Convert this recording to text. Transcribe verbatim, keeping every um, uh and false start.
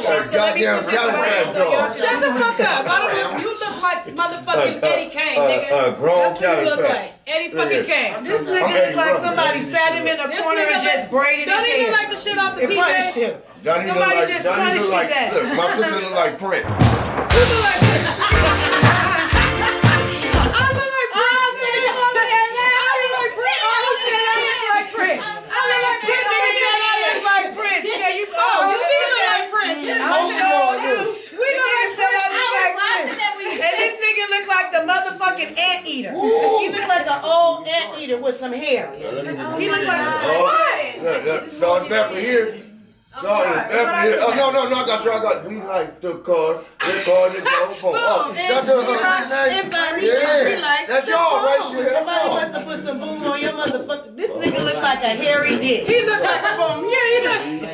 shit, so let me put this away. Shut the fuck up. I don't look, you look like motherfucking Eddie Kane, nigga. Uh, grown That's what you look like. Eddie fucking Kane. This nigga look like somebody sat him in a corner and just braided his hair. Don't he look like the shit off the P J? Somebody just punished his ass. Look, my sister look like Prince. You look like Prince. Motherfucking anteater. He look like an old anteater with some hair. He look like a what? Look, look, salt and pepper here. Salt and pepper here. Oh no, no, no! I got you. I got. We like the car. The car that goes home. Oh, that's the uh, yeah. That's y'all right there. Somebody must have put some boom on your motherfucker. This nigga look like a hairy dick. He look like a boom. Yeah, he look.